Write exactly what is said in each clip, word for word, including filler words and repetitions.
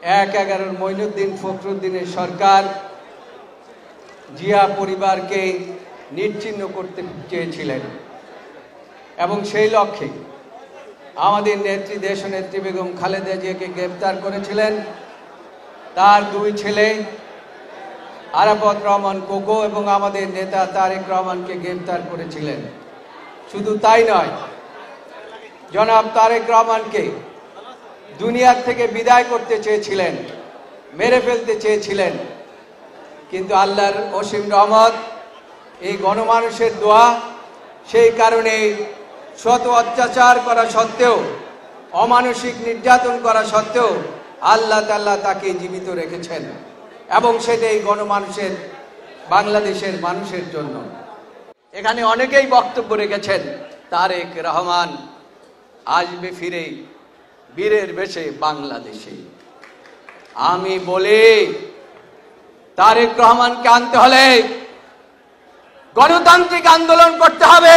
এক এগারোর মঈনুদ্দিন ফখরুদ্দিনের সরকার জিয়া পরিবারকে নিশ্চিহ্ন করতে চেয়েছিলেন এবং সেই লক্ষ্যে আমাদের নেত্রী দেশনেত্রী বেগম খালেদা জিয়াকে গ্রেপ্তার করেছিলেন। তার দুই ছেলে আরাফাত রহমান কোকো এবং আমাদের নেতা তারেক রহমানকে গ্রেপ্তার করেছিলেন। শুধু তাই নয়, জনাব তারেক রহমানকে দুনিয়ার থেকে বিদায় করতে চেয়েছিলেন, মেরে ফেলতে চেয়েছিলেন, কিন্তু আল্লাহর অসীম রহমত, এই গণমানুষের দোয়া, সেই কারণে শত অত্যাচার করা সত্ত্বেও, অমানসিক নির্যাতন করা সত্ত্বেও আল্লাহ তাআলা তাকে জীবিত রেখেছেন এবং সেটাই গণমানুষের, বাংলাদেশের মানুষের জন্য। এখানে অনেকেই বক্তব্য রেখেছেন তারেক রহমান আসবে ফিরে বীরের বেশে বাংলাদেশে। আমি বলি, তারেক রহমানকে আনতে হলে গণতান্ত্রিক আন্দোলন করতে হবে।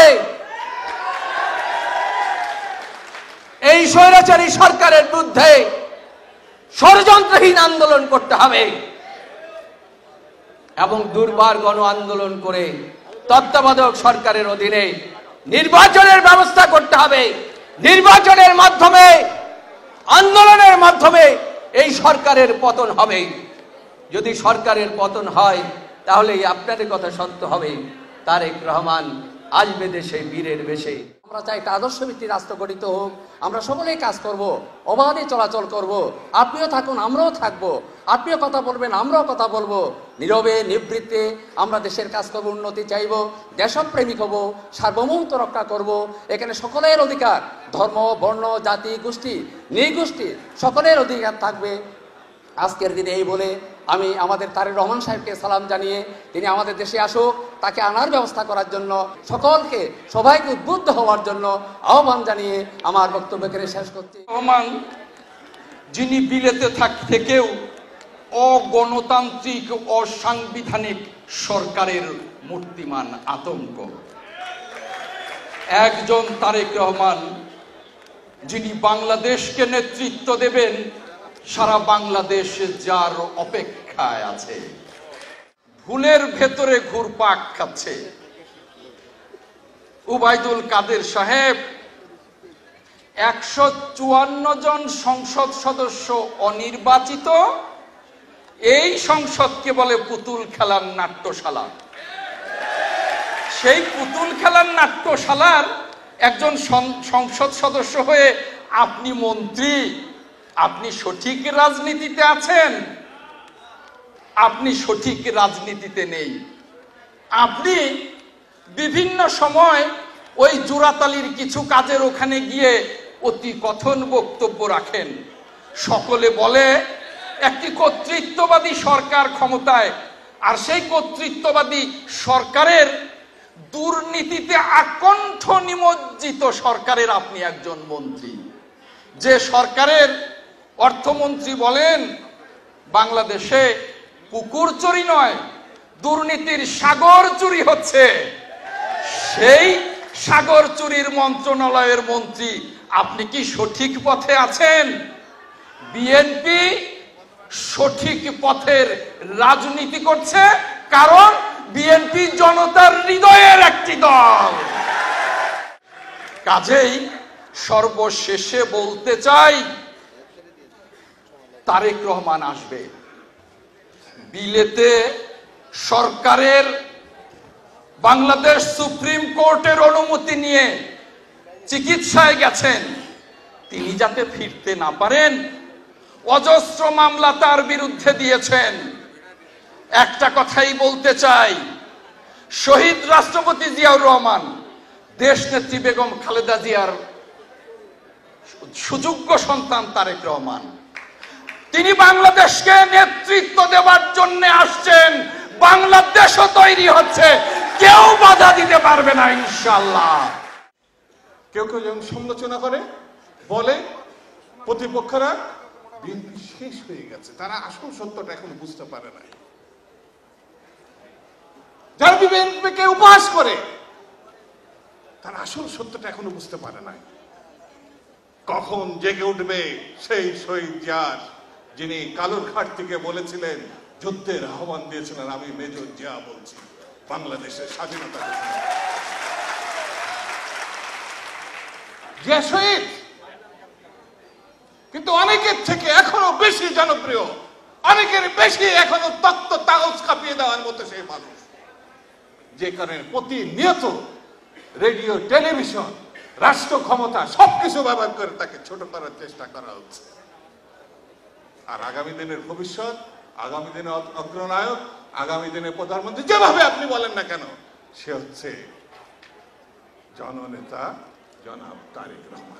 এই স্বৈরাচারী সরকারের বিরুদ্ধে ষড়যন্ত্রহীন আন্দোলন করতে হবে এবং দুর্বার গণ আন্দোলন করে তত্ত্বাবধায়ক সরকারের অধীনে নির্বাচনের ব্যবস্থা করতে হবে। নির্বাচনের মাধ্যমে, আন্দোলনের মাধ্যমে এই সরকারের পতন হবে। যদি সরকারের পতন হয় তাহলে আপনাদের কথা সত্য হবে, তারেক রহমান আসবে দেশে বীরের বেশে। আমরা চাই একটা আদর্শ ভিত্তিক রাষ্ট্র গঠিত হোক। আমরা সকলেই কাজ করব, অবাধে চলাচল করব। আপনিও থাকুন, আমরাও থাকবো। আপনিও কথা বলবেন, আমরাও কথা বলবো। নীরবে নিবৃত্তে আমরা দেশের কাজ করবো, উন্নতি চাইব, দেশপ্রেমিক হব, সার্বভৌমত্ব রক্ষা করব। এখানে সকলের অধিকার, ধর্ম, বর্ণ, জাতি, গোষ্ঠী, নৃগোষ্ঠী সকলের অধিকার থাকবে। আজকের দিনে এই বলে আমি আমাদের তারেক রহমান সাহেবকে সালাম জানিয়ে তিনি আমাদের দেশে আসুক, তাকে আনার ব্যবস্থা করার জন্য সকলকে, সবাইকে উদ্বুদ্ধ হওয়ার জন্য আহ্বান জানিয়ে আমার বক্তব্য এখানে শেষ করছি। রহমান যিনি বিলেতে থাক থেকেও অগণতান্ত্রিক, অসাংবিধানিক সরকারের মূর্তিমান আতঙ্ক, একজন তারেক রহমান যিনি বাংলাদেশকে নেতৃত্ব দেবেন, সারা বাংলাদেশ যার অপেক্ষায় আছে, ভুলের ভেতরে ঘুরপাক খাচ্ছে। উবাইদুল কাদের সাহেব একশো চুয়ান্ন জন সংসদ সদস্য অনির্বাচিত, এই সংসদকে বলে পুতুল খেলার নাট্যশালা। সেই পুতুল খেলার নাট্যশালার একজন সংসদ সদস্য হয়ে আপনি মন্ত্রী, আপনি সঠিক রাজনীতিতে আছেন? আপনি সঠিক রাজনীতিতে নেই। আপনি বিভিন্ন সময় ওই জোড়াতালির কিছু কাজের ওখানে গিয়ে অতি কথন বক্তব্য রাখেন। সকলে বলে একটি কর্তৃত্ববাদী সরকার ক্ষমতায়, আর সেই কর্তৃত্ববাদী সরকারের দুর্নীতিতে আকণ্ঠ নিমজ্জিত সরকারের আপনি একজন মন্ত্রী। যে সরকারের অর্থমন্ত্রী বলেন বাংলাদেশে পুকুর চুরি নয়, দুর্নীতির সাগর চুরি হচ্ছে, সেই সাগর চুরির মন্ত্রণালয়ের মন্ত্রী আপনি কি সঠিক পথে আছেন? বিএনপি সঠিক পথের রাজনীতি করছে, কারণ বিএনপি জনতার হৃদয়ের একটি দল। কাজেই সর্বশেষে বলতে চাই, তারেক রহমান আসবে। বিলেতে সরকারের, বাংলাদেশ সুপ্রিম কোর্টের অনুমতি নিয়ে চিকিৎসায় গেছেন, তিনি যাতে ফিরতে না পারেন, অজস্র মামলা তার বিরুদ্ধে দিয়েছেন। একটা কথাই বলতে চাই, শহীদ রাষ্ট্রপতি জিয়াউর রহমান, দেশনেত্রী বেগম খালেদা জিয়ার সুযোগ্য সন্তান তারেক রহমান, তিনি বাংলাদেশকে নেতৃত্ব দেওয়ার জন্য আসছেন। বাংলাদেশও তৈরি হচ্ছে, কেউ বাধা দিতে পারবে না ইনশাআল্লাহ। কেউ কেউ যেমন সমালোচনা করে, বলে প্রতিপক্ষরা বিএনপি শেষ হয়ে গেছে, তারা আসল সত্যটা এখন বুঝতে পারে না। যারা বিএনপিকে উপহাস করে তারা আসল সত্যটা এখনো বুঝতে পারে না। কখন জেগে উঠবে সেই শহীদ জিয়ার যিনি কালুরঘাট থেকে বলেছিলেন, যুদ্ধের আহ্বান দিয়েছিলেন, আমি মেজর জিয়া বলছি, বাংলাদেশের স্বাধীনতা ঘোষণা। জিয়া শহীদ, কিন্তু অনেকের থেকে এখনো বেশি জনপ্রিয়, অনেকের বেশি এখনো তত্ত্ব কাগজ কাঁপিয়ে দেওয়ার মতো সেই মানুষ, যে কারণে প্রতিনিয়ত রেডিও, টেলিভিশন, রাষ্ট্র ক্ষমতা সবকিছু ব্যবহার করে তাকে ছোট করার চেষ্টা করা হচ্ছে। আর আগামী দিনের ভবিষ্যৎ, আগামী দিনের অগ্রনায়ক, আগামী দিনের প্রধানমন্ত্রী, যেভাবে আপনি বলেন না কেন, সে হচ্ছে জননেতা জনাব তারেক রহমান।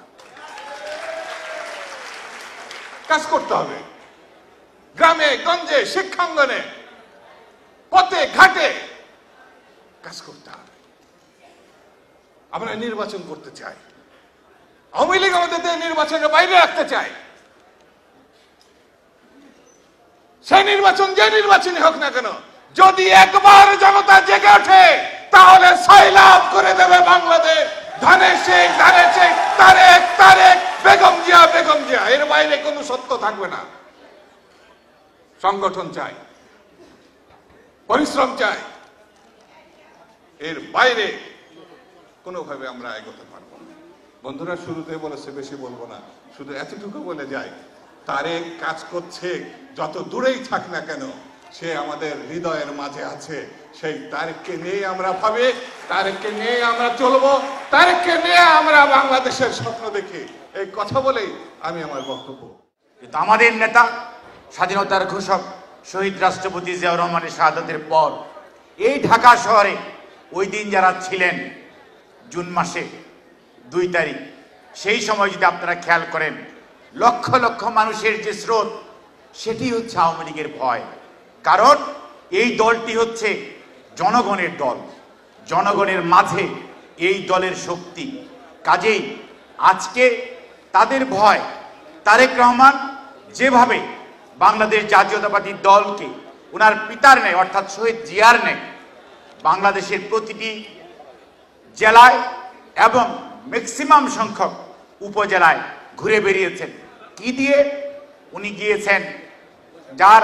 কাজ করতে হবে, গ্রামে গঞ্জে, শিক্ষাঙ্গনে, পথে ঘাটে কাজ করতে হবে। আমরা নির্বাচন করতে চাই, আওয়ামী লীগ আমাদের নির্বাচনের বাইরে রাখতে চাই। সেই নির্বাচন যে নির্বাচনই হোক না কেন, যদি একবার জনতা জেগে ওঠে তাহলে সয়লাব করে দেবে বাংলাদেশ। ধানের শেখ, ধানের শেখ, তারেক, তারেক, বেগম জিয়া, বেগম জিয়া, এর বাইরে কোনো সত্য থাকবে না। সংগঠন চাই, পরিশ্রম চাই, এর বাইরে কোনোভাবে আমরা এগোতে পারবো না। বন্ধুরা শুরুতে বলেছে, বেশি বলবো না, শুধু এতটুকু বলে যাই, তারেক কাজ করছে, যত দূরেই থাক না কেন সে আমাদের হৃদয়ের মাঝে আছে। সেই তারেককে নিয়ে আমরা ভাবি, তারেককে নিয়ে আমরা চলবো, তারেককে নিয়ে আমরা বাংলাদেশের স্বপ্ন দেখি। এই কথা বলেই আমি আমার বক্তব্য। কিন্তু আমাদের নেতা, স্বাধীনতার ঘোষক শহীদ রাষ্ট্রপতি জিয়াউর রহমানের শাহাদাতের পর এই ঢাকা শহরে ওই দিন যারা ছিলেন, জুন মাসে দুই তারিখ, সেই সময় যদি আপনারা খেয়াল করেন, লক্ষ লক্ষ মানুষের যে স্রোত, সেটি হচ্ছে আওয়ামী লীগের ভয়। কারণ এই দলটি হচ্ছে জনগণের দল, জনগণের মাঝে এই দলের শক্তি। কাজেই আজকে তাদের ভয়, তারেক রহমান যেভাবে বাংলাদেশ জাতীয়তাবাদী দলকে ওনার পিতার নেয়, অর্থাৎ শহীদ জিয়ার নেয়, বাংলাদেশের প্রতিটি জেলায় এবং ম্যাক্সিমাম সংখ্যক উপজেলায় ঘুরে বেরিয়েছেন। কি দিয়ে? উনি গিয়েছেন, যার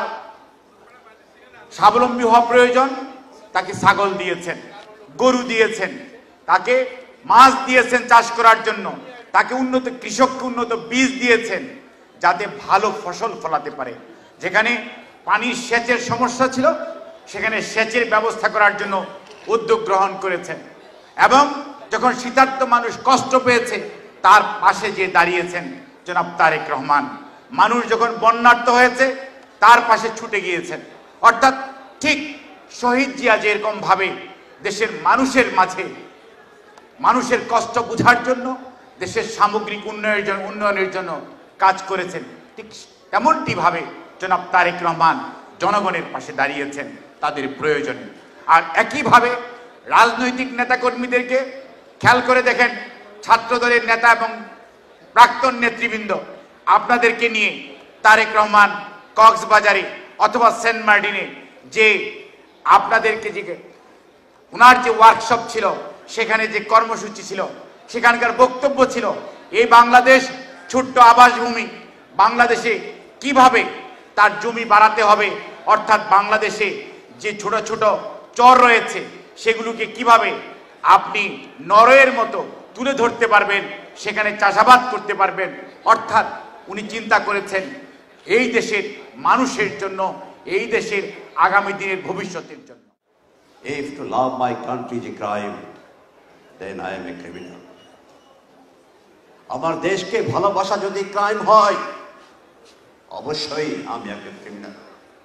স্বাবলম্বী হওয়া প্রয়োজন তাকে ছাগল দিয়েছেন, গরু দিয়েছেন, তাকে মাছ দিয়েছেন চাষ করার জন্য, তাকে উন্নত কৃষককে উন্নত বীজ দিয়েছেন যাতে ভালো ফসল ফলাতে পারে। যেখানে পানির সেচের সমস্যা ছিল সেখানে সেচের ব্যবস্থা করার জন্য উদ্যোগ গ্রহণ করেছেন। এবং যখন শীতার্ত মানুষ কষ্ট পেয়েছে তার পাশে যে দাঁড়িয়েছেন জনাব তারেক রহমান। মানুষ যখন বন্যার্ত হয়েছে তার পাশে ছুটে গিয়েছেন। অর্থাৎ ঠিক শহীদ জিয়া যেরকম ভাবে দেশের মানুষের মাঝে মানুষের কষ্ট বোঝার জন্য, দেশের সামগ্রিক উন্নয়নের জন্য উন্নয়নের জন্য কাজ করেছেন, ঠিক তেমনটি ভাবে জনাব তারেক রহমান জনগণের পাশে দাঁড়িয়েছেন তাদের প্রয়োজনে। আর একইভাবে রাজনৈতিক নেতাকর্মীদেরকে খেয়াল করে দেখেন, ছাত্র দলের নেতা এবং প্রাক্তন নেতৃবৃন্দ, আপনাদেরকে নিয়ে তারেক রহমান কক্সবাজারে অথবা সেন্ট মার্টিনে যে আপনাদেরকে যে ওনার যে ওয়ার্কশপ ছিল, সেখানে যে কর্মসূচি ছিল, সেখানকার বক্তব্য ছিল এই বাংলাদেশ ছোট্ট আবাসভূমি, বাংলাদেশে কিভাবে তার জমি বাড়াতে হবে, অর্থাৎ বাংলাদেশে যে ছোট ছোট চর রয়েছে সেগুলোকে কিভাবে আপনি নরওয়ের মতো তুলে ধরতে পারবেন, সেখানে চাষাবাদ করতে পারবেন। অর্থাৎ উনি চিন্তা করেছেন এই দেশের মানুষের জন্য, এই দেশের আগামী দিনের ভবিষ্যতের জন্য। If to love my country is a crime, then I am a criminal. আমার দেশকে ভালোবাসা যদি ক্রাইম হয়, অবশ্যই আমি একজন ক্রিমিনাল।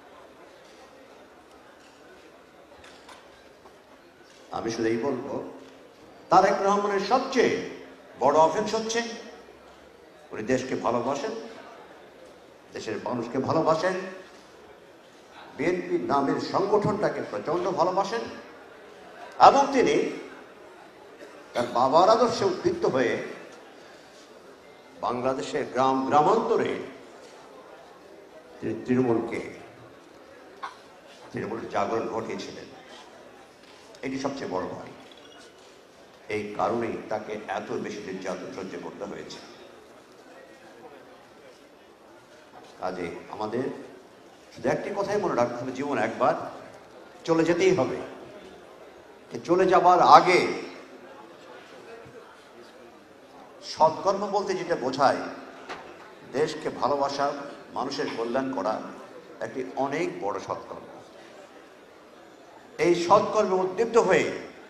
আমি শুধু এই বলবো, তারেক রহমানের সবচেয়ে বড় অফেন্স হচ্ছে উনি দেশকে ভালোবাসেন, দেশের মানুষকে ভালোবাসেন, বিএনপি নামের সংগঠনটাকে প্রচন্ড ভালোবাসেন, এবং তিনি তার বাবার আদর্শে উদ্বুদ্ধ হয়ে বাংলাদেশের গ্রাম গ্রামান্তরে তিনি তৃণমূলকে তৃণমূলের জাগরণ ঘটিয়েছিলেন। এটি সবচেয়ে বড় ভয়। এই কারণেই তাকে এত বেশি নির্যাতন সহ্য করতে হয়েছে। কাজে আমাদের শুধু একটি কথাই মনে রাখতে হবে, জীবন একবার, চলে যেতেই হবে। চলে যাবার আগে সৎকর্ম বলতে যেটা বোঝায় দেশকে ভালোবাসা, মানুষের কল্যাণ করা একটি অনেক বড় সৎকর্ম। এই সৎকর্মে উদ্দীপ্ত হয়ে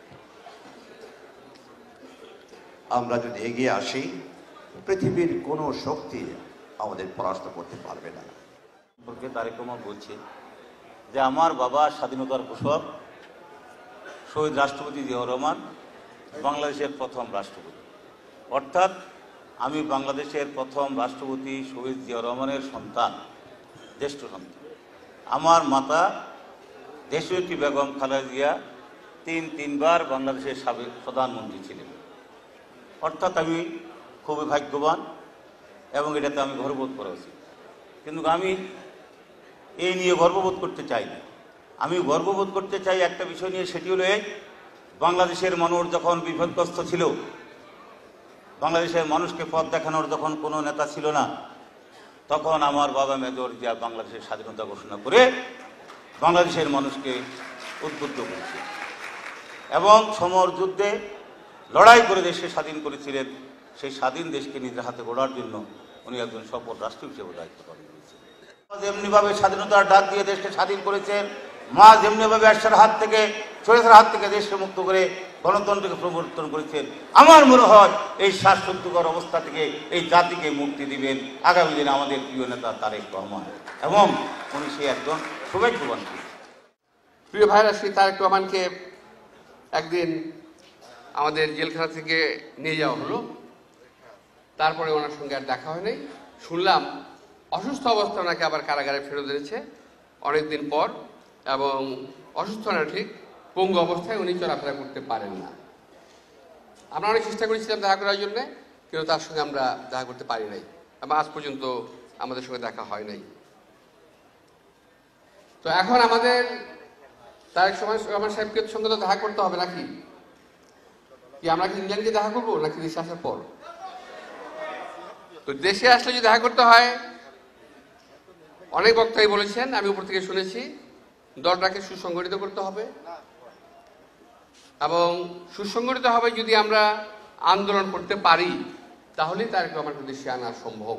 আমরা যদি এগিয়ে আসি, পৃথিবীর কোনো শক্তি আমাদের পরাস্ত করতে পারবে না। সম্পর্কে তারেক রহমান বলছে যে আমার বাবা স্বাধীনতার ঘোষক শহীদ রাষ্ট্রপতি জিয়াউর রহমান বাংলাদেশের প্রথম রাষ্ট্রপতি, অর্থাৎ আমি বাংলাদেশের প্রথম রাষ্ট্রপতি শহীদ জিয়াউর রহমানের সন্তান, জ্যেষ্ঠ সন্তান। আমার মাতা দেশনেত্রী বেগম খালেদা জিয়া তিন তিনবার বাংলাদেশের সাবেক প্রধানমন্ত্রী ছিলেন, অর্থাৎ আমি খুবই ভাগ্যবান এবং এটাতে আমি গর্ববোধ করা উচিত। কিন্তু আমি এই নিয়ে গর্ববোধ করতে চাই না। আমি গর্ববোধ করতে চাই একটা বিষয় নিয়ে, সেটি হলো এই, বাংলাদেশের মানুষ যখন বিপদগ্রস্ত ছিল, বাংলাদেশের মানুষকে পথ দেখানোর যখন কোনো নেতা ছিল না, তখন আমার বাবা মেজর জিয়া বাংলাদেশের স্বাধীনতা ঘোষণা করে বাংলাদেশের মানুষকে উদ্বুদ্ধ করেছে এবং সমর যুদ্ধে লড়াই করে দেশকে স্বাধীন করেছিলেন। সেই স্বাধীন দেশকে নিজের হাতে গড়ার জন্য উনি একজন সফল রাষ্ট্র হিসেবে দায়িত্ব পালন করেছেন। যেমনিভাবে স্বাধীনতার ডাক দিয়ে দেশকে স্বাধীন করেছেন, মা যেমনিভাবে আশার হাত থেকে, স্বৈরাচারের হাত থেকে দেশকে মুক্ত করে গণতন্ত্রকে প্রবর্তন করেছেন, আমার মনে হয় এই শ্বাসরুদ্ধকর অবস্থা থেকে এই জাতিকে মুক্তি দিবেন আগামী দিনে আমাদের প্রিয় নেতা তারেক রহমান, এবং উনি সে একজন সৌভাগ্যবান। প্রিয় ভাইরা, শ্রী তারেক রহমানকে একদিন আমাদের জেলখানা থেকে নিয়ে যাওয়া হলো। তারপরে ওনার সঙ্গে আর দেখা হয় নাই। শুনলাম অসুস্থ অবস্থা ওনাকে আবার কারাগারে ফেরত দিয়েছে অনেকদিন পর, এবং অসুস্থ না ঠিক পঙ্গু অবস্থায় উনি চলাফেরা করতে পারেন না। আমরা অনেক চেষ্টা করেছিলাম দেখা করার জন্যে, কিন্তু তার সঙ্গে আমরা দেখা করতে পারি নাই এবং আজ পর্যন্ত আমাদের সঙ্গে দেখা হয় নাই। তো এখন আমাদের তারেক রহমান সাহেবকে সঙ্গে তো দেখা করতে হবে নাকি? কি আমরা কি ইংল্যান্ডকে দেখা করবো নাকি দেশে আসার পর? তো দেশে আসলে যদি দেখা করতে হয়, অনেক বক্তাই বলেছেন, আমি উপর থেকে শুনেছি, দলটাকে সুসংগঠিত করতে হবে এবং সুসংগঠিত হবে যদি আমরা আন্দোলন করতে পারি, তাহলেই তারেক রহমানকে দেশে আনা সম্ভব।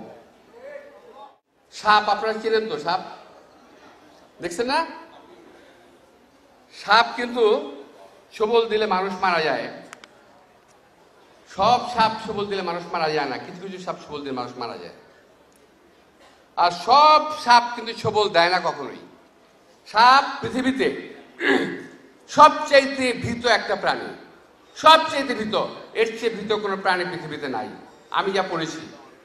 সাপ আপনারা চেনেন তো? সাপ দেখছেন না? সাপ কিন্তু সবল দিলে মানুষ মারা যায়। সব সাপ সবল দিলে মানুষ মারা যায় না, কিছু কিছু সাপ সবল দিলে মানুষ মারা যায়। আর সব সাপ কিন্তু সবল দেয় না কখনোই। সাপ পৃথিবীতে সবচাইতে ভীত একটা প্রাণী, সবচাইতে ভীত। এর চেয়ে ভীত কোনো প্রাণী পৃথিবীতে নাই, আমি যা পড়েছি।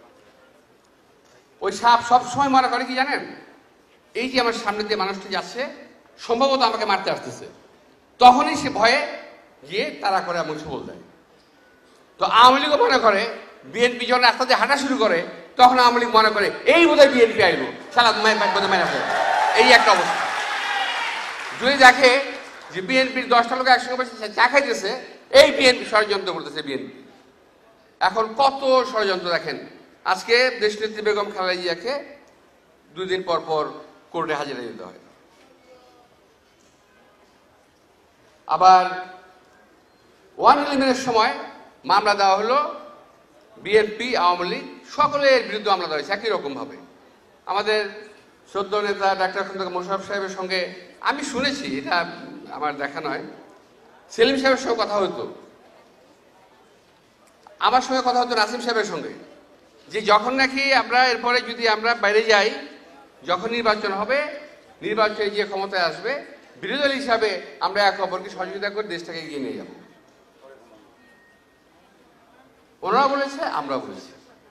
ওই সাপ সবসময় মনে করে কি জানেন? এই যে আমার সামনে দিয়ে মানুষটি যাচ্ছে, সম্ভবত আমাকে মারতে আসতেছে, তখনই সে ভয়ে গিয়ে তারা করে এমন সবল দেয়। তো আওয়ামী লীগও মনে করে, বিএনপি যখন রাস্তা দিয়ে হাঁটা শুরু করে, তখন আওয়ামী লীগ মনে করে এই বোধহয় বিএনপি আইলো, সারা বোধহয় মেনে ফেলে। এই একটা অবস্থা। যদি দেখে যে বিএনপির দশটা লোক একসঙ্গে বসে চা খাইতেছে, এই বিএনপি ষড়যন্ত্র করতেছে বিএনপি। এখন কত ষড়যন্ত্র দেখেন। আজকে দেশনেত্রী বেগম খালেদা জিয়াকে দুই দিন পর পর কোর্টে হাজিরা দিতে হয়। আবার ওয়ান ইলেভেনের সময় মামলা দেওয়া হলো, বিএনপি আওয়ামী লীগ সকলের বিরুদ্ধে মামলা দেওয়া হয়েছে একই রকম ভাবে। আমাদের সদ্য নেতা ডাক্তার খন্দকার মোশাররফ সাহেবের সঙ্গে আমি শুনেছি, এটা আমার দেখা নয়, সেলিম সাহেবের সঙ্গে কথা হতো, আমার সঙ্গে কথা হতো নাসিম সাহেবের সঙ্গে, যে যখন নাকি আমরা এরপরে যদি আমরা বাইরে যাই, যখন নির্বাচন হবে, নির্বাচনে গিয়ে ক্ষমতায় আসবে, বিরোধী দল হিসাবে আমরা এক অপরকে সহযোগিতা করে দেশটাকে এগিয়ে নিয়ে যাব। ওনারা বলেছে, আমরা বলেছি।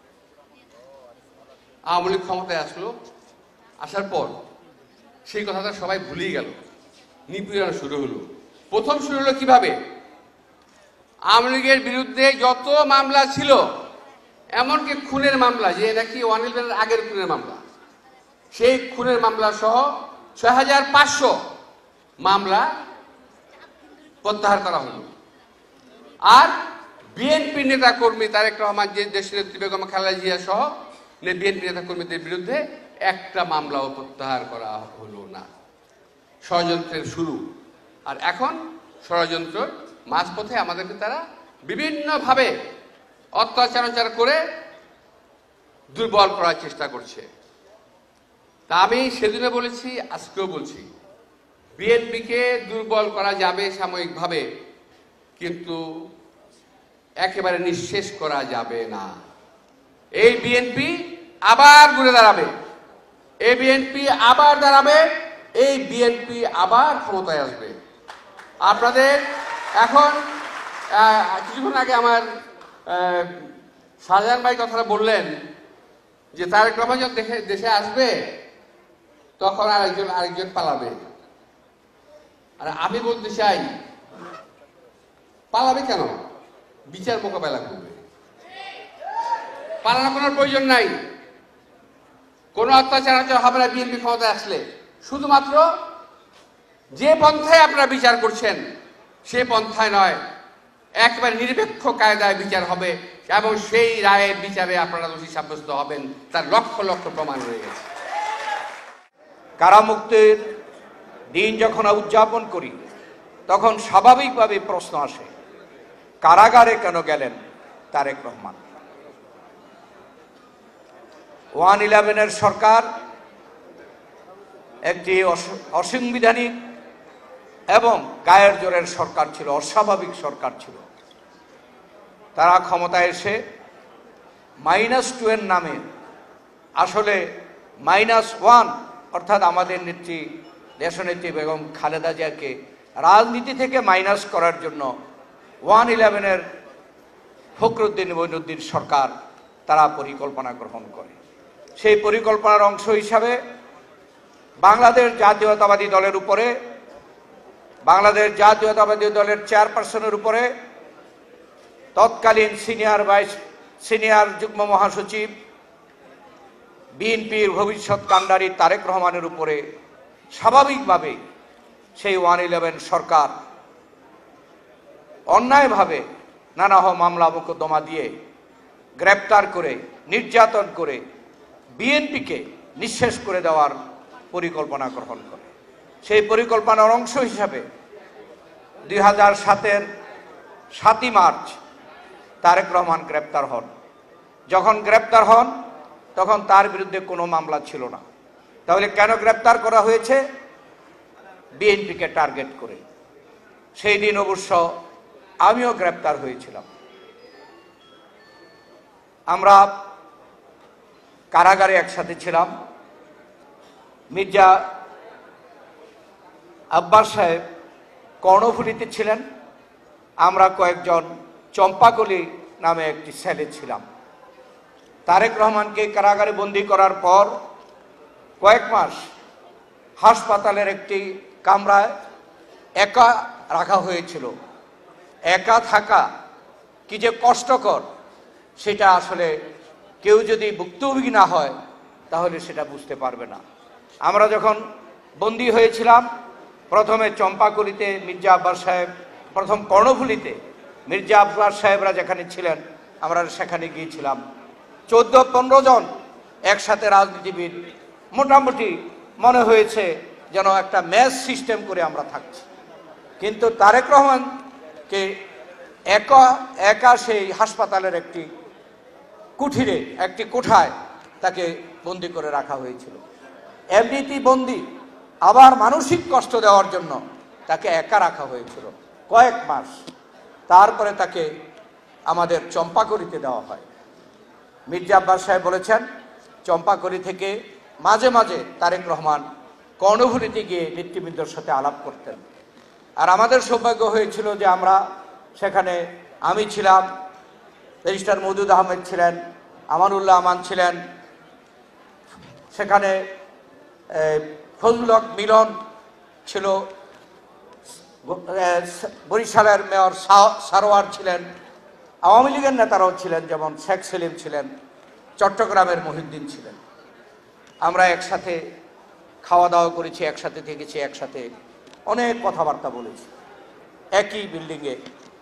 আওয়ামী লীগ ক্ষমতায় আসলো, আসার পর সেই কথাটা সবাই ভুলেই গেল, নিপীড়ন শুরু হলো। প্রথম শুরু হলো কিভাবে? আওয়ামী লীগের বিরুদ্ধে যত মামলা ছিল, এমনকি খুনের মামলা, যে নাকি ওয়ান ইলেভেনের আগের খুনের মামলা, সেই খুনের মামলা সহ ছয় হাজার পাঁচশো মামলা প্রত্যাহার করা হলো। আর বিএনপি নেতা কর্মী তারেক রহমান, যে দেশনেত্রী বেগম খালেদা জিয়া সহ বিএনপি নেতা কর্মীদের বিরুদ্ধে একটা মামলাও প্রত্যাহার করা হলো না। ষড়যন্ত্রের শুরু। আর এখন ষড়যন্ত্র মাঝপথে আমাদেরকে তারা বিভিন্নভাবে অত্যাচার করে দুর্বল করার চেষ্টা করছে। তা আমি সেদিনে বলেছি, আজকেও বলছি, বিএনপিকে দুর্বল করা যাবে সাময়িকভাবে, কিন্তু একেবারে নিঃশেষ করা যাবে না। এই বিএনপি আবার ঘুরে দাঁড়াবে, এই বিএনপি আবার দাঁড়াবে, এই বিএনপি আবার ক্ষমতায় আসবে। আপনাদের এখন কিছুক্ষণ আগে আমার শাহজাহান ভাই কথাটা বললেন যে তারেক রহমান যখন দেশে দেশে আসবে তখন আরেকজন আরেকজন পালাবে। আর আমি বলতে চাই, পালাবে কেন? বিচার মোকাবেলা করবে। পালানো কোনো প্রয়োজন নাই, কোনো অত্যাচার হবে না বিএনপি ক্ষমতায় আসলে। শুধুমাত্র যে পন্থায় আপনারা বিচার করছেন সে পন্থায় নয়, একেবারে নিরপেক্ষ কায়দায় বিচার হবে এবং সেই রায়ের বিচারে আপনারা দোষী সাব্যস্ত হবেন, তার লক্ষ লক্ষ প্রমাণ রয়ে গেছে। কারামুক্তির দিন যখন উদযাপন করি তখন স্বাভাবিকভাবে প্রশ্ন আসে, কারাগারে কেন গেলেন তারেক রহমান? ওয়ান ইলেভেনের সরকার একটি অসাংবিধানিক এবং গায়ের জোরের সরকার ছিল, অস্বাভাবিক সরকার ছিল। তারা ক্ষমতায় এসে মাইনাস টু এর নামে আসলে মাইনাস ওয়ান অর্থাৎ আমাদের নেত্রী দেশনেত্রী বেগম খালেদা জিয়াকে রাজনীতি থেকে মাইনাস করার জন্য ওয়ান ইলেভেনের ফখরুদ্দিন মঈনুদ্দিন সরকার তারা পরিকল্পনা গ্রহণ করে। সেই পরিকল্পনার অংশ হিসাবে বাংলাদেশ জাতীয়তাবাদী দলের উপরে, বাংলাদেশ জাতীয়তাবাদী দলের চেয়ারপারসনের উপরে তৎকালীন সিনিয়র ভাইস সিনিয়র যুগ্ম মহাসচিব বিএনপির ভবিষ্যৎ কাণ্ডারি তারেক রহমানের উপরে স্বাভাবিকভাবে সেই ওয়ান ইলেভেন সরকার অন্যায়ভাবে নানা মামলা মোকদ্দমা দিয়ে গ্রেপ্তার করে নির্যাতন করে বিএনপিকে নিঃশেষ করে দেওয়ার পরিকল্পনা গ্রহণ করে। সেই পরিকল্পনার অংশ হিসাবে দুই হাজার সাতের সাতই মার্চ তারেক রহমান গ্রেপ্তার হন। যখন গ্রেপ্তার হন তখন তার বিরুদ্ধে কোনো মামলা ছিল না। তাহলে কেন গ্রেপ্তার করা হয়েছে? বিএনপিকে টার্গেট করে। সেই দিন অবশ্য আমিও গ্রেপ্তার হয়েছিলাম। আমরা কারাগারে একসাথে ছিলাম। মির্জা আব্বাস সাহেব কর্ণফুলীতে ছিলেন, আমরা কয়েকজন চম্পাকলি নামে একটি সেলে ছিলাম। তারেক রহমানকে কারাগারে বন্দী করার পর কয়েক মাস হাসপাতালের একটি কামরায় একা রাখা হয়েছিল। একা থাকা কি যে কষ্টকর সেটা আসলে কেউ যদি ভুক্তভোগী না হয় তাহলে সেটা বুঝতে পারবে না। আমরা যখন বন্দী হয়েছিলাম প্রথমে চম্পাকলিতে মির্জা আব্বাস সাহেব, প্রথম কর্ণফুলীতে মির্জা আব্বাস সাহেবরা যেখানে ছিলেন আমরা সেখানে গিয়েছিলাম। চোদ্দ পনেরো জন একসাথে রাজনীতিবিদ, মোটামুটি মনে হয়েছে যেন একটা ম্যাচ সিস্টেম করে আমরা থাকছি। কিন্তু তারেক রহমানকে একা একা সেই হাসপাতালের একটি কুঠিরে, একটি কোঠায় তাকে বন্দি করে রাখা হয়েছিল। এমনিতেই বন্দি, আবার মানসিক কষ্ট দেওয়ার জন্য তাকে একা রাখা হয়েছিল কয়েক মাস। তারপরে তাকে আমাদের চম্পাকলিতে দেওয়া হয়। মির্জা আব্বাস সাহেব বলেছেন চম্পাকলি থেকে মাঝে মাঝে তারেক রহমান কর্ণফুলীতে গিয়ে নেতৃবৃন্দের সাথে আলাপ করতেন। আর আমাদের সৌভাগ্য হয়েছিল যে আমরা সেখানে, আমি ছিলাম, ব্যারিস্টার মওদুদ আহমেদ ছিলেন, আমানুল্লাহ আমান ছিলেন, সেখানে ফজলুল হক মিলন ছিল, বরিশালের মেয়র সারোয়ার ছিলেন, আওয়ামী লীগের নেতারাও ছিলেন, যেমন শেখ সেলিম ছিলেন, চট্টগ্রামের মহিউদ্দিন ছিলেন। আমরা একসাথে খাওয়া দাওয়া করেছি, একসাথে থেকেছি, একসাথে অনেক কথাবার্তা বলেছি একই বিল্ডিংয়ে।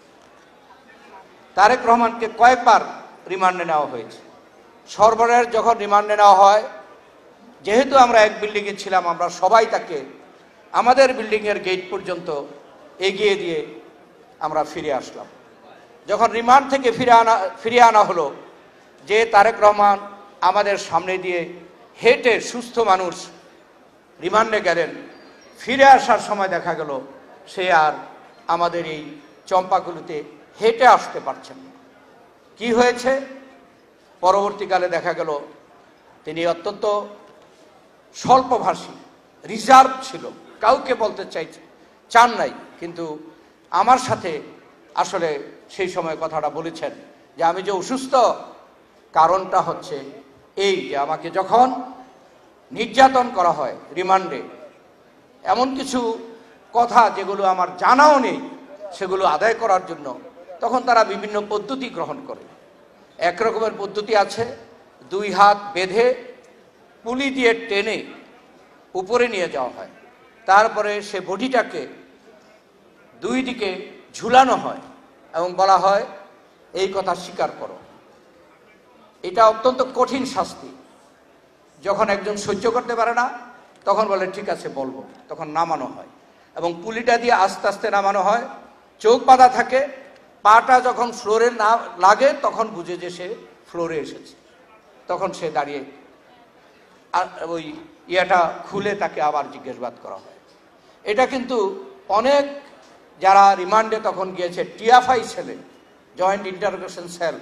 তারেক রহমানকে কয়েকবার রিমান্ডে নেওয়া হয়েছে। সর্বশেষ যখন রিমান্ডে নেওয়া হয় যেহেতু আমরা এক বিল্ডিংয়ে ছিলাম, আমরা সবাই তাকে আমাদের বিল্ডিংয়ের গেট পর্যন্ত এগিয়ে দিয়ে আমরা ফিরে আসলাম। যখন রিমান্ড থেকে ফিরে আনা ফিরিয়ে আনা হলো, যে তারেক রহমান আমাদের সামনে দিয়ে হেঁটে সুস্থ মানুষ রিমান্ডে গেলেন, ফিরে আসার সময় দেখা গেল সে আর আমাদের এই চম্পাকুলিতে হেঁটে আসতে পারছেন না। কি হয়েছে? পরবর্তীকালে দেখা গেল তিনি অত্যন্ত স্বল্পভাষী, রিজার্ভ ছিল, কাউকে বলতে চাইছে চান নাই, কিন্তু আমার সাথে আসলে সেই সময় কথাটা বলেছেন যে আমি যে অসুস্থ, কারণটা হচ্ছে এই যে আমাকে যখন নির্যাতন করা হয় রিমান্ডে, এমন কিছু কথা যেগুলো আমার জানাও নেই সেগুলো আদায় করার জন্য তখন তারা বিভিন্ন পদ্ধতি গ্রহণ করে। এক রকমের পদ্ধতি আছে, দুই হাত বেঁধে পুলি দিয়ে টেনে উপরে নিয়ে যাওয়া হয়, তারপরে সে বডিটাকে দুই দিকে ঝুলানো হয় এবং বলা হয় এই কথা স্বীকার করো। এটা অত্যন্ত কঠিন শাস্তি। যখন একজন সহ্য করতে পারে না তখন বলে ঠিক আছে বলবো, তখন নামানো হয় এবং পুলিটা দিয়ে আস্তে আস্তে নামানো হয়। চোখ বাঁধা থাকে, পাটা যখন ফ্লোরে না লাগে তখন বুঝে যে সে ফ্লোরে এসেছে, তখন সে দাঁড়িয়ে আর ওই ইয়েটা খুলে তাকে আবার জিজ্ঞাসাবাদ করা হয়। এটা কিন্তু অনেক যারা রিমান্ডে তখন গিয়েছে, টিএফআই ছেলে, জয়েন্ট ইন্টারোগেশন সেল,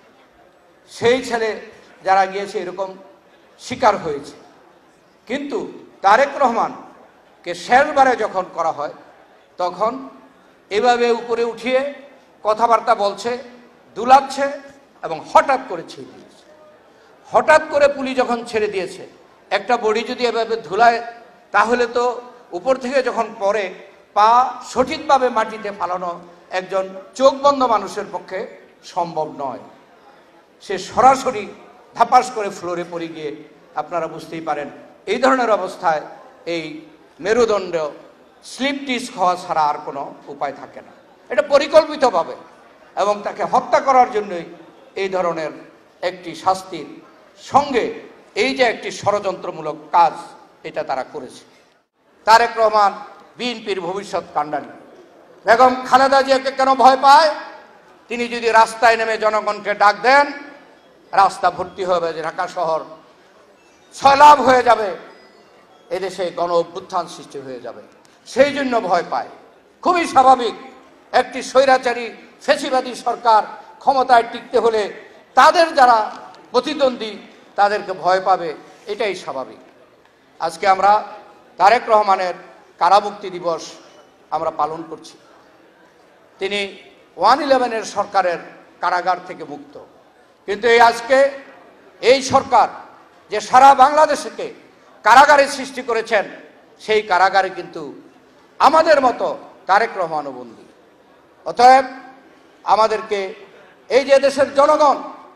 সেই ছেলে যারা গিয়েছে এরকম শিকার হয়েছে। কিন্তু তারেক রহমানকে শেষবারে যখন করা হয় তখন এভাবে উপরে উঠিয়ে কথাবার্তা বলছে, দুলাচ্ছে এবং হঠাৎ করে ছেড়ে দিয়েছে। হঠাৎ করে পুলিশ যখন ছেড়ে দিয়েছে, একটা বডি যদি এভাবে ধুলায় তাহলে তো উপর থেকে যখন পড়ে পা সঠিকভাবে মাটিতে ফালানো একজন চোখ বন্ধ মানুষের পক্ষে সম্ভব নয়। সে সরাসরি ধাপাস করে ফ্লোরে পড়ে গিয়ে আপনারা বুঝতেই পারেন এই ধরনের অবস্থায় এই মেরুদণ্ড স্লিপ ডিস্ক হওয়া ছাড়া আর কোনো উপায় থাকে না। এটা পরিকল্পিতভাবে এবং তাকে হত্যা করার জন্যই এই ধরনের একটি শাস্তির সঙ্গে এই যে একটি ষড়যন্ত্রমূলক কাজ এটা তারা করেছে। তারেক রহমান বিএনপির ভবিষ্যৎ কাণ্ডারি। বেগম খালেদা জিয়াকে কেন ভয় পায়? তিনি যদি রাস্তায় নেমে জনগণকে ডাক দেন, রাস্তা ভর্তি হবে, ঢাকা শহর সয়লাব হয়ে যাবে, এদেশে গণ অভ্যুত্থান সৃষ্টি হয়ে যাবে, সেই জন্য ভয় পায়। খুবই স্বাভাবিক, একটি স্বৈরাচারী ফ্যাসিবাদী সরকার ক্ষমতায় টিকতে হলে তাদের যারা প্রতিদ্বন্দ্বী তাদেরকে ভয় পাবে, এটাই স্বাভাবিক। আজকে আমরা তারেক রহমানের কারামুক্তি দিবস আমরা পালন করছি। তিনি ওয়ান ইলেভেনের সরকারের কারাগার থেকে মুক্ত, কিন্তু এই আজকে এই সরকার যে সারা বাংলাদেশকে কারাগারে সৃষ্টি করেছেন, সেই কারাগারে কিন্তু আমাদের মতো তারেক রহমানও বন্দী। অতএব আমাদেরকে এই যে দেশের জনগণ,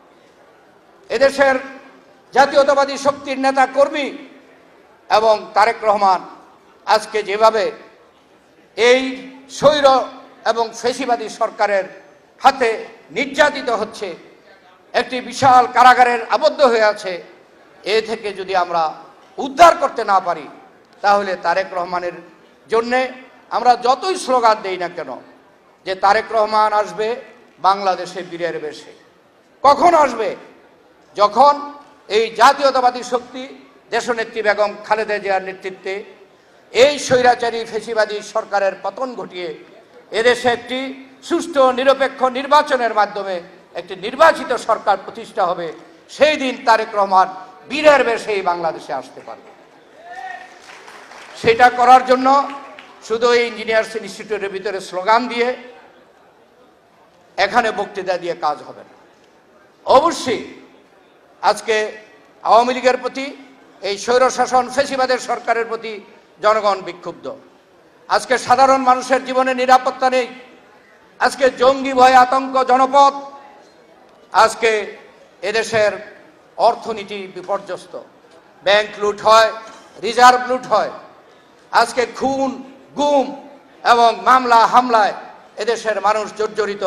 এদেশের জাতীয়তাবাদী শক্তির নেতা কর্মী এবং তারেক রহমান আজকে যেভাবে এই স্বৈর এবং ফ্যাসিবাদী সরকারের হাতে নির্যাতিত হচ্ছে, একটি বিশাল কারাগারের আবদ্ধ হয়ে আছে, এ থেকে যদি আমরা উদ্ধার করতে না পারি তাহলে তারেক রহমানের জন্যে আমরা যতই স্লোগান দেই না কেন যে তারেক রহমান আসবে বাংলাদেশে বীরের বেশে, কখন আসবে? যখন এই জাতীয়তাবাদী শক্তি দেশনেত্রী বেগম খালেদা জিয়ার নেতৃত্বে এই স্বৈরাচারী ফ্যাসিবাদী সরকারের পতন ঘটিয়ে এদেশে একটি সুষ্ঠু নিরপেক্ষ নির্বাচনের মাধ্যমে একটি নির্বাচিত সরকার প্রতিষ্ঠা হবে, সেই দিন তারেক রহমান বীরের বেশে এই বাংলাদেশে আসতে পারবে। সেটা করার জন্য শুধু এই ইঞ্জিনিয়ার্স ইনস্টিটিউটের ভিতরে স্লোগান দিয়ে, এখানে বক্তৃতা দিয়ে কাজ হবে না। অবশ্যই আজকে আওয়ামী লীগের প্রতি, এই স্বৈরশাসন ফ্যাসিবাদের সরকারের প্রতি জনগণ বিক্ষুব্ধ। আজকে সাধারণ মানুষের জীবনে নিরাপত্তা নেই, আজকে জঙ্গি ভয় আতঙ্ক জনপদ, আজকে এদেশের অর্থনীতি বিপর্যস্ত, ব্যাংক লুট হয়, রিজার্ভ লুট হয়, আজকে খুন গুম এবং মামলা হামলায় এদেশের মানুষ জর্জরিত,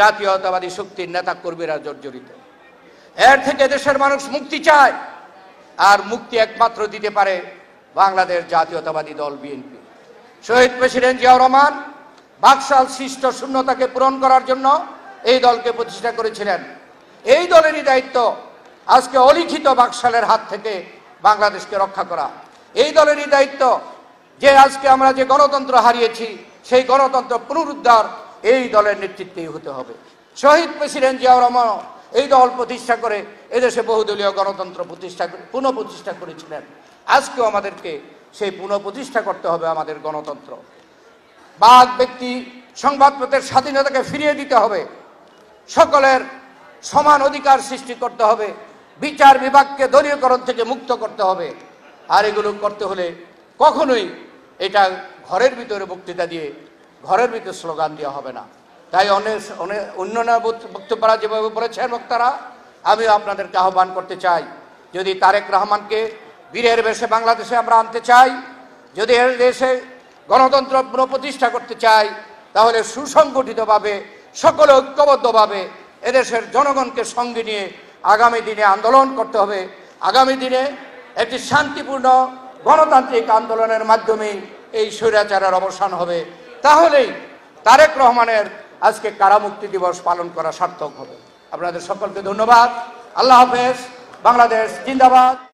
জাতীয়তাবাদী শক্তির নেতা কর্মীরা জর্জরিত। এর থেকে দেশের মানুষ মুক্তি চায়। আর মুক্তি একমাত্র দিতে পারে বাংলাদেশ জাতীয়তাবাদী দল বিএনপি। শহীদ প্রেসিডেন্ট জিয়াউর রহমান বাকশাল সৃষ্ট শূন্যতাকে পূরণ করার জন্য এই দলকে প্রতিষ্ঠা করেছিলেন। এই দলেরই দায়িত্ব আজকে অলিখিত বাকশালের হাত থেকে বাংলাদেশকে রক্ষা করা। এই দলেরই দায়িত্ব যে আজকে আমরা যে গণতন্ত্র হারিয়েছি সেই গণতন্ত্র পুনরুদ্ধার এই দলের নেতৃত্বেই হতে হবে। শহীদ প্রেসিডেন্ট জিয়াউর রহমান এই দল প্রতিষ্ঠা করে এদেশে বহুদলীয় গণতন্ত্র প্রতিষ্ঠা পুনঃপ্রতিষ্ঠা করেছিলেন। আজকেও আমাদেরকে সেই পুনঃপ্রতিষ্ঠা করতে হবে আমাদের গণতন্ত্র। বাক ব্যক্তি সংবাদপত্রের স্বাধীনতাকে ফিরিয়ে দিতে হবে, সকলের সমান অধিকার সৃষ্টি করতে হবে, বিচার বিভাগকে দলীয়করণ থেকে মুক্ত করতে হবে। আর এগুলো করতে হলে কখনোই এটা ঘরের ভিতরে বক্তৃতা দিয়ে ঘরের ভিতরে স্লোগান দেওয়া হবে না। তাই অনেক অনেক অন্যান্য বক্তব্যরা যেভাবে বলেছেন বক্তারা, আমিও আপনাদেরকে আহ্বান করতে চাই, যদি তারেক রহমানকে বীরের বেশে বাংলাদেশে আমরা আনতে চাই, যদি এর দেশে গণতন্ত্র পুনঃপ্রতিষ্ঠা করতে চাই, তাহলে সুসংগঠিতভাবে সকলে ঐক্যবদ্ধভাবে এদেশের জনগণকে সঙ্গে নিয়ে আগামী দিনে আন্দোলন করতে হবে। আগামী দিনে একটি শান্তিপূর্ণ গণতান্ত্রিক আন্দোলনের মাধ্যমে এই স্বৈরাচারের অবসান হবে। তাহলেই তারেক রহমানের আজকে কারামুক্তি দিবস পালন করা সার্থক হবে। আপনাদের সকলকে ধন্যবাদ। আল্লাহ হাফেজ। বাংলাদেশ জিন্দাবাদ।